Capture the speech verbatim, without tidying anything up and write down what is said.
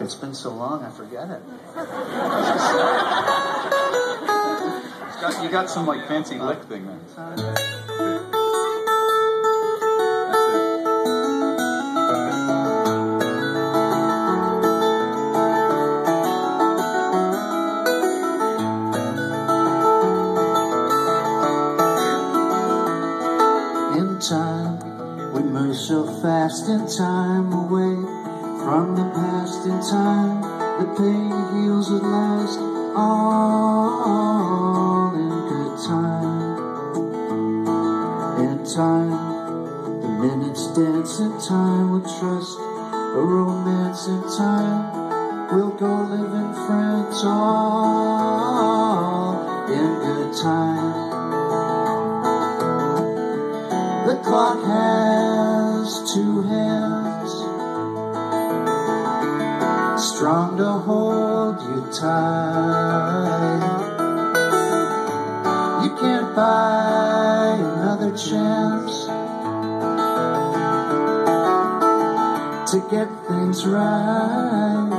It's been so long, I forget it. It's got, you got some like fancy lick thing then. In time, we move so fast in time, away from the past. In time, the pain heals at last, all in good time. In time, the minutes dance. In time, we'll trust a romance. In time, we'll go live in France, all in good time. The clock has two hands, strong to hold you tight. You can't buy another chance to get things right.